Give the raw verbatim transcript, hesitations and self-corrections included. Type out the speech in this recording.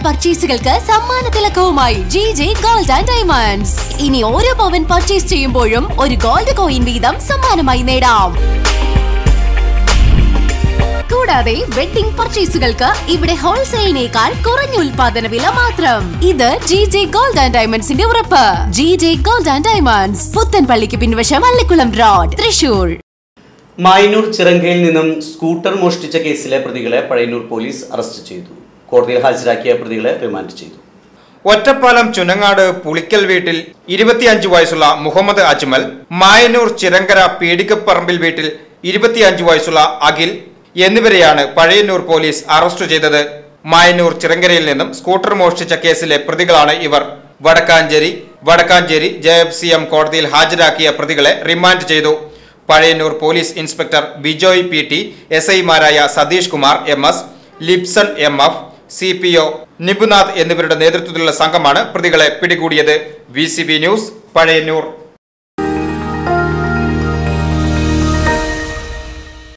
പർച്ചേസുകൾക്ക് സമ്മാന തിലകവുമായി G J gold and diamonds. ഇനി ഓരോ പവൻ പർച്ചേസ് ചെയ്യുമ്പോഴും ഒരു ഗോൾഡ് കോയിൻ വീതം സമ്മാനമായി നേടാം. കൂടാതെ വെഡിംഗ് പർച്ചേസുകൾക്ക് ഇവിടെ ഹോൾസെയിലിനേക്കാൾ കുറഞ്ഞ ഉൽപാദന വില മാത്രം. ഇത് ജി ജെ ഗോൾഡ് ആൻഡ് ഡയമണ്ട്സിന്റെ ഉറപ്പ്. G J gold and diamonds, പുത്തൻപള്ളിക്ക് പിൻവശം, അള്ളിക്കുളം റോഡ്, തൃശൂർ. മായന്നൂർ ചിറങ്കയിൽ നിന്നും സ്കൂട്ടർ മോഷ്ടിച്ച കേസിലെ പ്രതികളെ പഴയന്നൂർ പോലീസ് അറസ്റ്റ് ചെയ്തു. കോടതിയിൽ ഹാജരാക്കിയ പ്രതികളെ റിമാൻഡ് ചെയ്തു. ഒറ്റപ്പാലം ചുനങ്ങാട് പുളിക്കൽ വീട്ടിൽ ഇരുപത്തിയഞ്ച് വയസ്സുള്ള മുഹമ്മദ് അജ്മൽ, മായന്നൂർ ചിറങ്കര പീടികപ്പറമ്പിൽ വീട്ടിൽ ഇരുപത്തിയഞ്ച് വയസ്സുള്ള അഖിൽ എന്നിവരെയാണ് പഴയന്നൂർ പോലീസ് അറസ്റ്റ് ചെയ്തത്. മായന്നൂർ ചിറങ്കരയിൽ നിന്നും സ്കൂട്ടർ മോഷ്ടിച്ച കേസിലെ പ്രതികളാണ് ഇവർ. Vadakkanchery Vadakkanchery J F C M കോടതിയിൽ ഹാജരാക്കിയ പ്രതികളെ റിമാൻഡ് ചെയ്തു. Pazhayannur police inspector Bijoy P T, S ഐമാരായ Satheesh Kumar M S, Lipson M F, C P O Nibunath എന്നിവരുടെ നേതൃത്വത്തിലുള്ള സംഘമാണ് പ്രതികളെ പിടികൂടിയത്. V C B news, Pazhayannur.